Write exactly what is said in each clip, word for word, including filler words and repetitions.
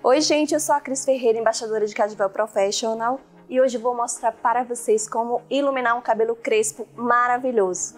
Oi gente, eu sou a Cris Ferreira, embaixadora de Cadivel Professional, e hoje vou mostrar para vocês como iluminar um cabelo crespo maravilhoso.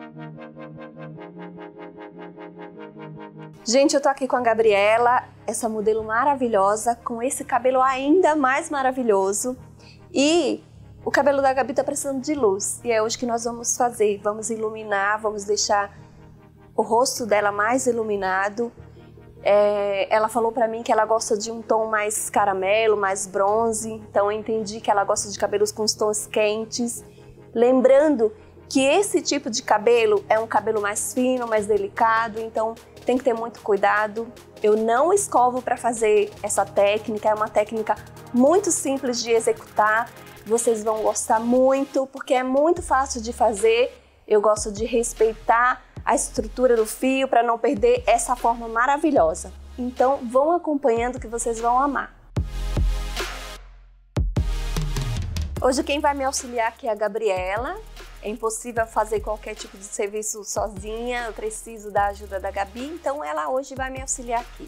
Gente, eu tô aqui com a Gabriela, essa modelo maravilhosa, com esse cabelo ainda mais maravilhoso. E o cabelo da Gabi tá precisando de luz, e é hoje que nós vamos fazer. Vamos iluminar, vamos deixar o rosto dela mais iluminado. É, ela falou pra mim que ela gosta de um tom mais caramelo, mais bronze, então eu entendi que ela gosta de cabelos com os tons quentes. Lembrando que esse tipo de cabelo é um cabelo mais fino, mais delicado, então tem que ter muito cuidado. Eu não escovo para fazer essa técnica, é uma técnica muito simples de executar. Vocês vão gostar muito, porque é muito fácil de fazer. Eu gosto de respeitar a estrutura do fio para não perder essa forma maravilhosa. Então vão acompanhando que vocês vão amar. Hoje quem vai me auxiliar aqui é a Gabriela. É impossível fazer qualquer tipo de serviço sozinha, eu preciso da ajuda da Gabi, então ela hoje vai me auxiliar aqui.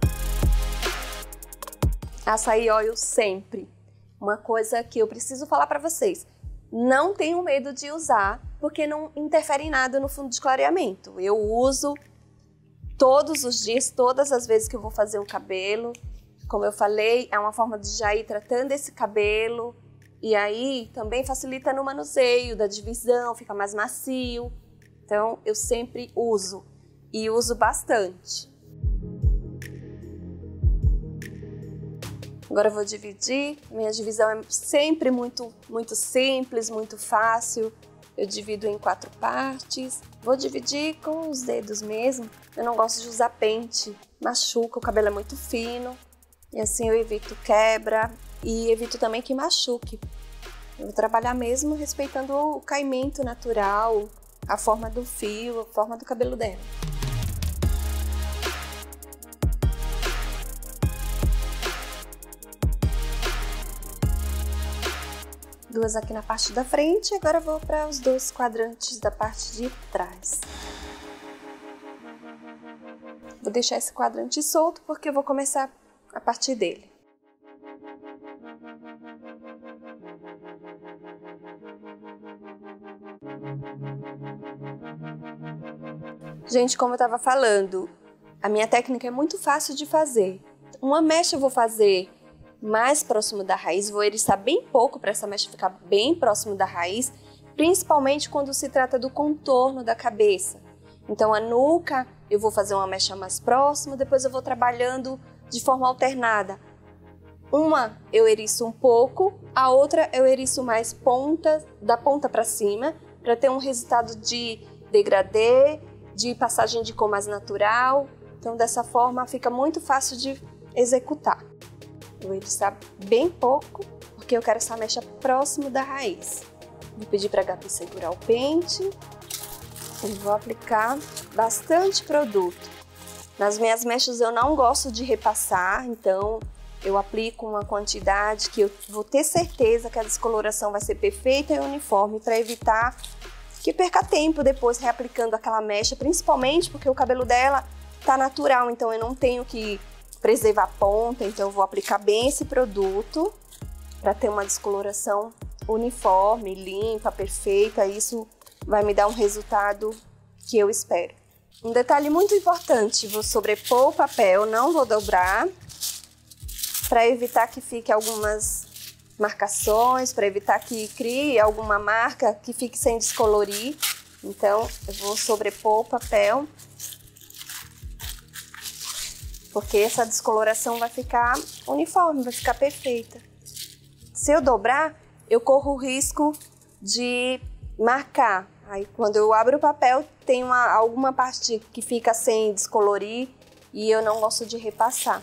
Açaí Oil sempre. Uma coisa que eu preciso falar para vocês. Não tenham medo de usar, porque não interfere em nada no fundo de clareamento. Eu uso todos os dias, todas as vezes que eu vou fazer um cabelo. Como eu falei, é uma forma de já ir tratando esse cabelo. E aí também facilita no manuseio, da divisão, fica mais macio. Então eu sempre uso e uso bastante. Agora eu vou dividir. Minha divisão é sempre muito, muito simples, muito fácil. Eu divido em quatro partes. Vou dividir com os dedos mesmo. Eu não gosto de usar pente, machuca, o cabelo é muito fino. E assim eu evito quebra e evito também que machuque. Eu vou trabalhar mesmo respeitando o caimento natural, a forma do fio, a forma do cabelo dela. Duas aqui na parte da frente, agora eu vou para os dois quadrantes da parte de trás. Vou deixar esse quadrante solto porque eu vou começar a partir dele. Gente, como eu estava falando, a minha técnica é muito fácil de fazer. Uma mecha eu vou fazer mais próximo da raiz, vou eriçar bem pouco para essa mecha ficar bem próximo da raiz, principalmente quando se trata do contorno da cabeça. Então a nuca eu vou fazer uma mecha mais próxima, depois eu vou trabalhando de forma alternada. Uma eu eriço um pouco, a outra eu eriço mais ponta, da ponta para cima, para ter um resultado de degradê, de passagem de cor mais natural. Então dessa forma fica muito fácil de executar. Eu vou eriçar bem pouco, porque eu quero essa mecha próximo da raiz. Vou pedir para a Gabi segurar o pente e vou aplicar bastante produto. Nas minhas mechas eu não gosto de repassar, então eu aplico uma quantidade que eu vou ter certeza que a descoloração vai ser perfeita e uniforme para evitar que perca tempo depois reaplicando aquela mecha, principalmente porque o cabelo dela tá natural, então eu não tenho que preservar a ponta, então eu vou aplicar bem esse produto para ter uma descoloração uniforme, limpa, perfeita. Isso vai me dar um resultado que eu espero. Um detalhe muito importante, vou sobrepor o papel, não vou dobrar, para evitar que fique algumas marcações, para evitar que crie alguma marca que fique sem descolorir. Então eu vou sobrepor o papel, porque essa descoloração vai ficar uniforme, vai ficar perfeita. Se eu dobrar, eu corro o risco de marcar. Aí quando eu abro o papel, tem uma, alguma parte que fica sem descolorir e eu não gosto de repassar.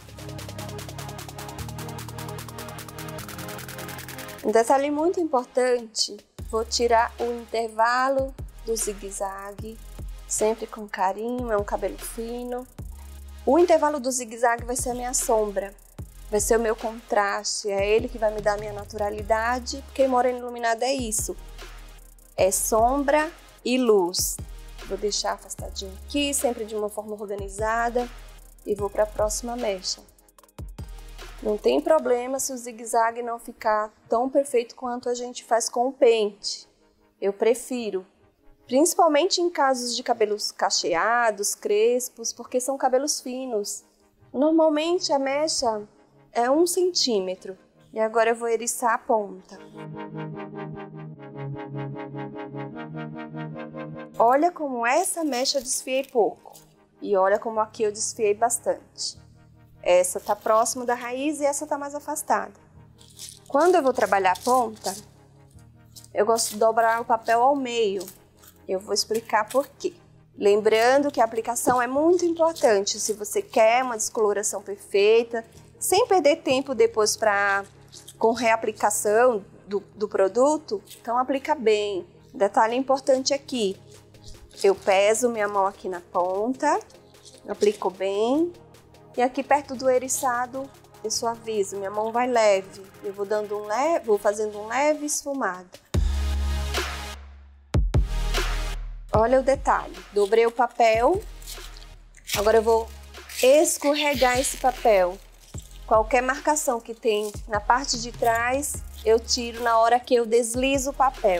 Um detalhe muito importante, vou tirar o intervalo do zigue-zague, sempre com carinho, é um cabelo fino. O intervalo do zigue-zague vai ser a minha sombra, vai ser o meu contraste, é ele que vai me dar a minha naturalidade, porque morena iluminada é isso, é sombra e luz. Vou deixar afastadinho aqui, sempre de uma forma organizada, e vou para a próxima mecha. Não tem problema se o zigue-zague não ficar tão perfeito quanto a gente faz com o pente. Eu prefiro, principalmente em casos de cabelos cacheados, crespos, porque são cabelos finos. Normalmente a mecha é um centímetro. E agora eu vou eriçar a ponta. Olha como essa mecha eu desfiei pouco. E olha como aqui eu desfiei bastante. Essa tá próximo da raiz e essa tá mais afastada. Quando eu vou trabalhar a ponta, eu gosto de dobrar o papel ao meio. Eu vou explicar por quê. Lembrando que a aplicação é muito importante. Se você quer uma descoloração perfeita, sem perder tempo depois pra, com reaplicação do, do produto, então aplica bem. Detalhe importante aqui. Eu peso minha mão aqui na ponta, aplico bem. E aqui perto do eriçado, eu suavizo, minha mão vai leve. Eu vou, dando um leve, vou fazendo um leve esfumado. Olha o detalhe, dobrei o papel, agora eu vou escorregar esse papel. Qualquer marcação que tem na parte de trás, eu tiro na hora que eu deslizo o papel.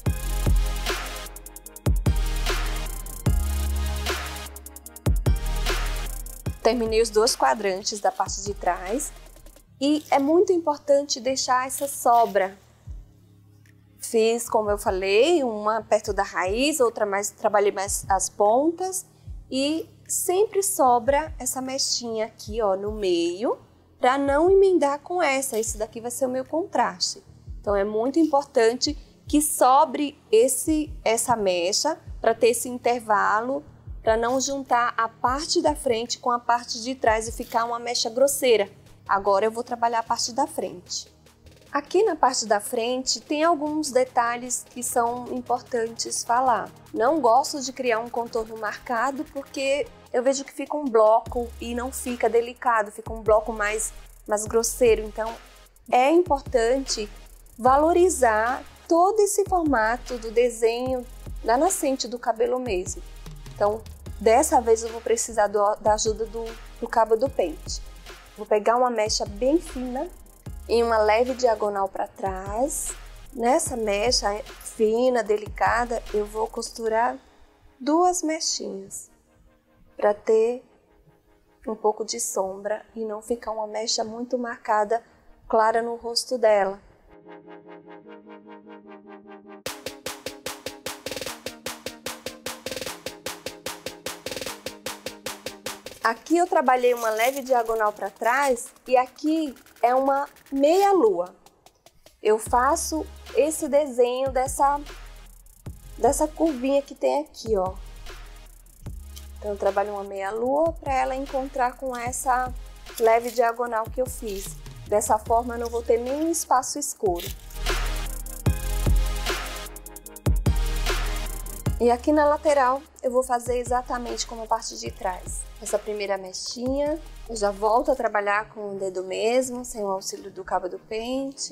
Terminei os dois quadrantes da parte de trás e é muito importante deixar essa sobra. Fiz, como eu falei, uma perto da raiz, outra mais, trabalhei mais as pontas e sempre sobra essa mechinha aqui, ó, no meio, para não emendar com essa. Esse daqui vai ser o meu contraste. Então é muito importante que sobre esse, essa mecha para ter esse intervalo, para não juntar a parte da frente com a parte de trás e ficar uma mecha grosseira. Agora eu vou trabalhar a parte da frente. Aqui na parte da frente tem alguns detalhes que são importantes falar. Não gosto de criar um contorno marcado porque eu vejo que fica um bloco e não fica delicado, fica um bloco mais, mais grosseiro. Então é importante valorizar todo esse formato do desenho da nascente do cabelo mesmo. Então, dessa vez eu vou precisar do, da ajuda do, do cabo do pente. Vou pegar uma mecha bem fina, em uma leve diagonal para trás. Nessa mecha fina, delicada, eu vou costurar duas mechinhas, para ter um pouco de sombra e não ficar uma mecha muito marcada, clara no rosto dela. Aqui eu trabalhei uma leve diagonal para trás e aqui é uma meia lua. Eu faço esse desenho dessa, dessa curvinha que tem aqui, ó. Então eu trabalho uma meia lua para ela encontrar com essa leve diagonal que eu fiz. Dessa forma eu não vou ter nenhum espaço escuro. E aqui na lateral eu vou fazer exatamente como a parte de trás. Essa primeira mechinha, eu já volto a trabalhar com o dedo mesmo, sem o auxílio do cabo do pente.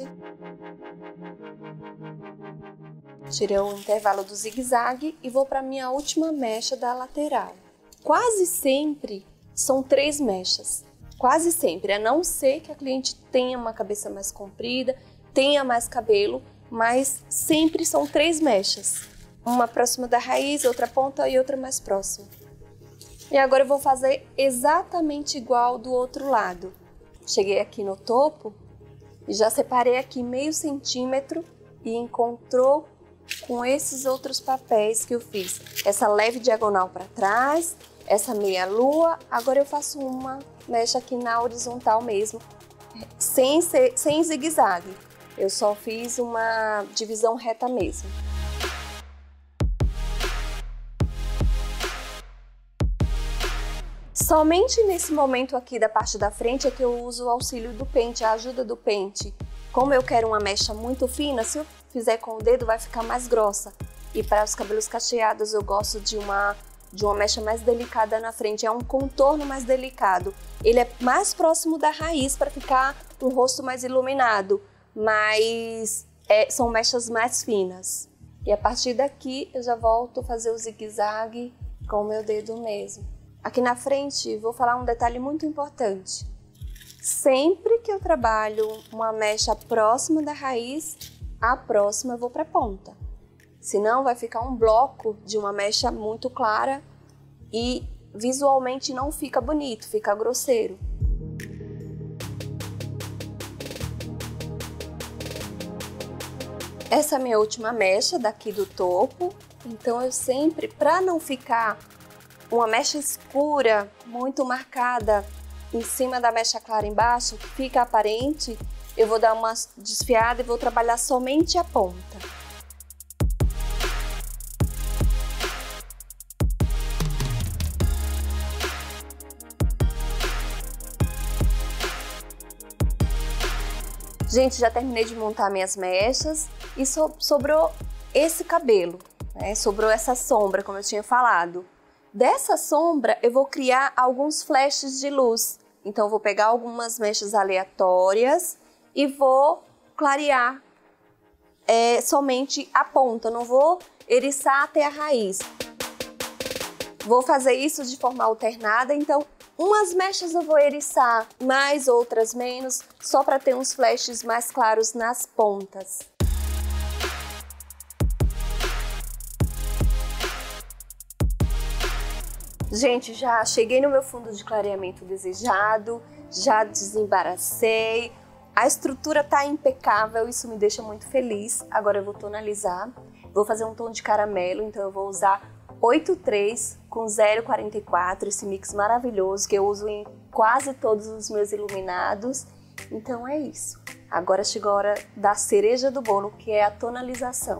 Tirei o intervalo do zigue-zague e vou para a minha última mecha da lateral. Quase sempre são três mechas, quase sempre, a não ser que a cliente tenha uma cabeça mais comprida, tenha mais cabelo, mas sempre são três mechas. Uma próxima da raiz, outra ponta e outra mais próxima. E agora eu vou fazer exatamente igual do outro lado. Cheguei aqui no topo e já separei aqui meio centímetro e encontrou com esses outros papéis que eu fiz. Essa leve diagonal para trás, essa meia lua. Agora eu faço uma mecha aqui na horizontal mesmo, sem, ser, sem zigue-zague. Eu só fiz uma divisão reta mesmo. Somente nesse momento aqui da parte da frente é que eu uso o auxílio do pente, a ajuda do pente. Como eu quero uma mecha muito fina, se eu fizer com o dedo vai ficar mais grossa. E para os cabelos cacheados eu gosto de uma, de uma mecha mais delicada na frente, é um contorno mais delicado. Ele é mais próximo da raiz para ficar um rosto mais iluminado, mas é, são mechas mais finas. E a partir daqui eu já volto a fazer o zigue-zague com o meu dedo mesmo. Aqui na frente, vou falar um detalhe muito importante. Sempre que eu trabalho uma mecha próxima da raiz, a próxima eu vou para a ponta. Senão vai ficar um bloco de uma mecha muito clara e visualmente não fica bonito, fica grosseiro. Essa é a minha última mecha daqui do topo, então eu sempre, para não ficar uma mecha escura, muito marcada em cima da mecha clara embaixo, que fica aparente, eu vou dar uma desfiada e vou trabalhar somente a ponta. Gente, já terminei de montar minhas mechas e so sobrou esse cabelo, né? Sobrou essa sombra, como eu tinha falado. Dessa sombra, eu vou criar alguns flashes de luz. Então, eu vou pegar algumas mechas aleatórias e vou clarear é, somente a ponta. Não vou eriçar até a raiz. Vou fazer isso de forma alternada, então umas mechas eu vou eriçar mais, outras menos, só para ter uns flashes mais claros nas pontas. Gente, já cheguei no meu fundo de clareamento desejado, já desembaracei, a estrutura tá impecável, isso me deixa muito feliz. Agora eu vou tonalizar, vou fazer um tom de caramelo, então eu vou usar oito três com zero quarenta e quatro, esse mix maravilhoso que eu uso em quase todos os meus iluminados. Então é isso. Agora chegou a hora da cereja do bolo, que é a tonalização.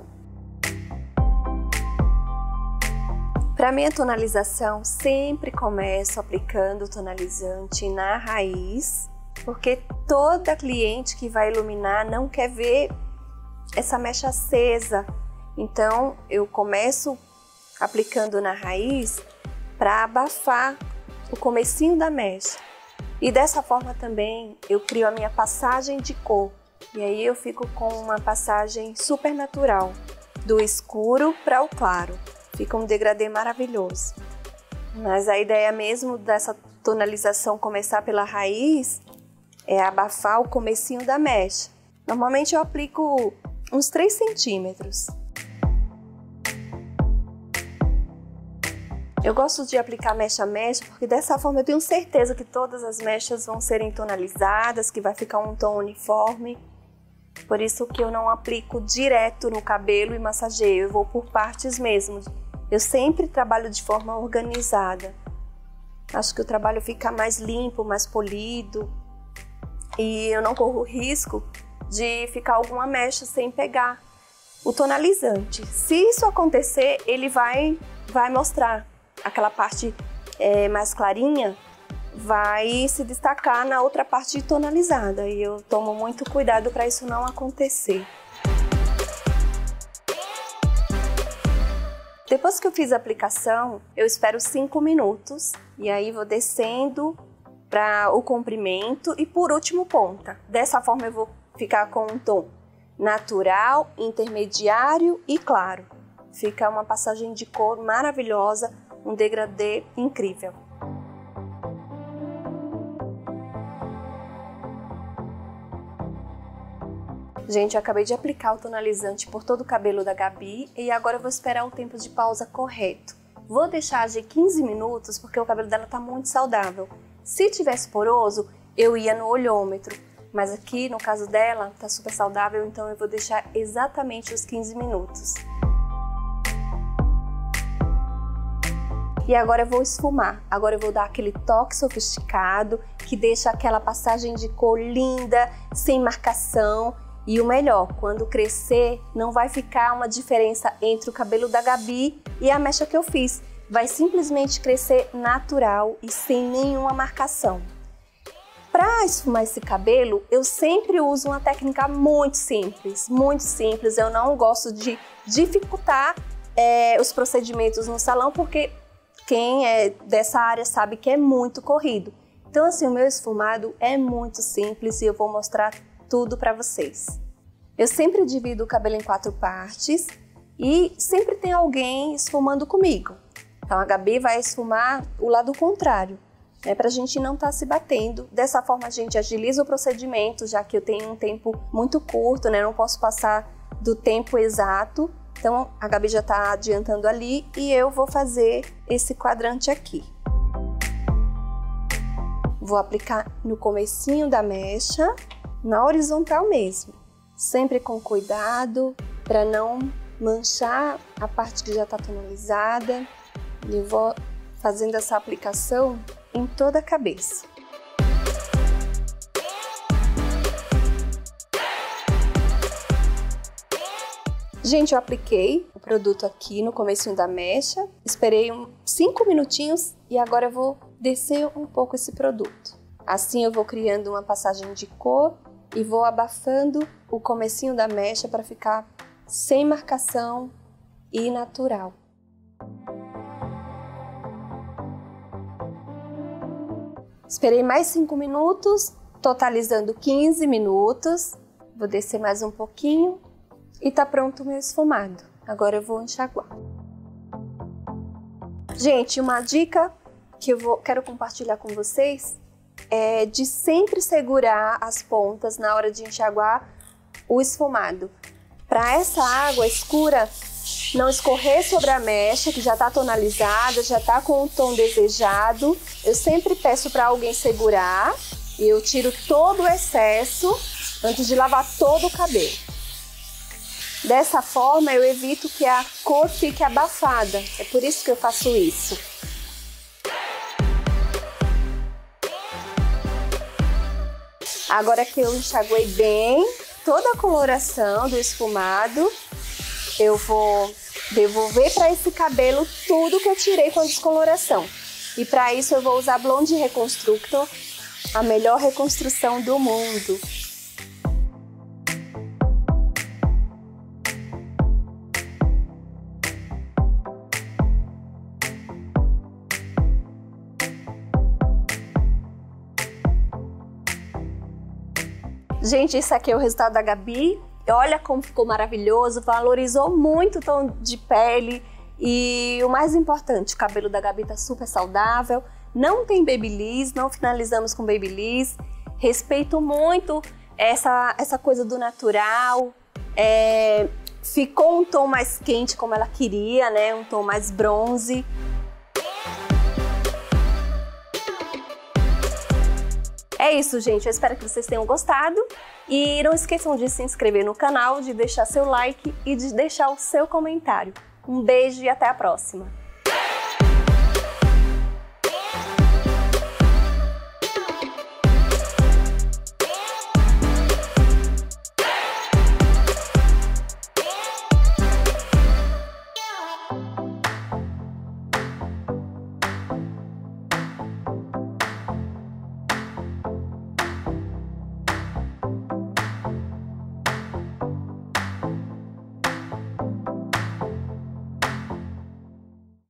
Para minha tonalização, sempre começo aplicando o tonalizante na raiz, porque toda cliente que vai iluminar não quer ver essa mecha acesa. Então eu começo aplicando na raiz para abafar o comecinho da mecha. E dessa forma também eu crio a minha passagem de cor. E aí eu fico com uma passagem super natural, do escuro para o claro. Fica um degradê maravilhoso. Mas a ideia mesmo dessa tonalização começar pela raiz é abafar o comecinho da mecha. Normalmente eu aplico uns três centímetros. Eu gosto de aplicar mecha a mecha porque dessa forma eu tenho certeza que todas as mechas vão serem tonalizadas, que vai ficar um tom uniforme. Por isso que eu não aplico direto no cabelo e massageio, eu vou por partes mesmo. Eu sempre trabalho de forma organizada. Acho que o trabalho fica mais limpo, mais polido. E eu não corro o risco de ficar alguma mecha sem pegar o tonalizante. Se isso acontecer, ele vai, vai mostrar. Aquela parte é, mais clarinha vai se destacar na outra parte tonalizada. E eu tomo muito cuidado para isso não acontecer. Depois que eu fiz a aplicação, eu espero cinco minutos e aí vou descendo para o comprimento e por último ponta. Dessa forma eu vou ficar com um tom natural, intermediário e claro. Fica uma passagem de cor maravilhosa, um degradê incrível. Gente, eu acabei de aplicar o tonalizante por todo o cabelo da Gabi e agora eu vou esperar o tempo de pausa correto. Vou deixar de quinze minutos porque o cabelo dela tá muito saudável. Se tivesse poroso, eu ia no olhômetro, mas aqui no caso dela tá super saudável, então eu vou deixar exatamente os quinze minutos. E agora eu vou esfumar, agora eu vou dar aquele toque sofisticado que deixa aquela passagem de cor linda, sem marcação. E o melhor, quando crescer, não vai ficar uma diferença entre o cabelo da Gabi e a mecha que eu fiz. Vai simplesmente crescer natural e sem nenhuma marcação. Para esfumar esse cabelo, eu sempre uso uma técnica muito simples, muito simples. Eu não gosto de dificultar é, os procedimentos no salão, porque quem é dessa área sabe que é muito corrido. Então assim, o meu esfumado é muito simples e eu vou mostrar tudo para vocês. Eu sempre divido o cabelo em quatro partes e sempre tem alguém esfumando comigo. Então a Gabi vai esfumar o lado contrário. né, pra gente não estar tá se batendo. Dessa forma a gente agiliza o procedimento, já que eu tenho um tempo muito curto, né, não posso passar do tempo exato. Então a Gabi já tá adiantando ali e eu vou fazer esse quadrante aqui. Vou aplicar no comecinho da mecha, na horizontal mesmo, sempre com cuidado para não manchar a parte que já está tonalizada. E vou fazendo essa aplicação em toda a cabeça. Gente, eu apliquei o produto aqui no comecinho da mecha, esperei uns cinco minutinhos e agora eu vou descer um pouco esse produto. Assim eu vou criando uma passagem de cor e vou abafando o comecinho da mecha para ficar sem marcação e natural. Esperei mais cinco minutos, totalizando quinze minutos. Vou descer mais um pouquinho e tá pronto o meu esfumado. Agora eu vou enxaguar. Gente, uma dica que eu vou, quero compartilhar com vocês é de sempre segurar as pontas na hora de enxaguar o esfumado. Para essa água escura não escorrer sobre a mecha, que já está tonalizada, já está com o tom desejado, eu sempre peço para alguém segurar e eu tiro todo o excesso antes de lavar todo o cabelo. Dessa forma eu evito que a cor fique abafada, é por isso que eu faço isso. Agora que eu enxaguei bem toda a coloração do esfumado, eu vou devolver para esse cabelo tudo que eu tirei com a descoloração. E para isso eu vou usar Blonde Reconstructor, a melhor reconstrução do mundo. Gente, isso aqui é o resultado da Gabi. Olha como ficou maravilhoso, valorizou muito o tom de pele e o mais importante, o cabelo da Gabi tá super saudável, não tem babyliss, não finalizamos com babyliss, respeito muito essa, essa coisa do natural, é, ficou um tom mais quente como ela queria, né? Um tom mais bronze. É isso, gente. Eu espero que vocês tenham gostado. E não esqueçam de se inscrever no canal, de deixar seu like e de deixar o seu comentário. Um beijo e até a próxima!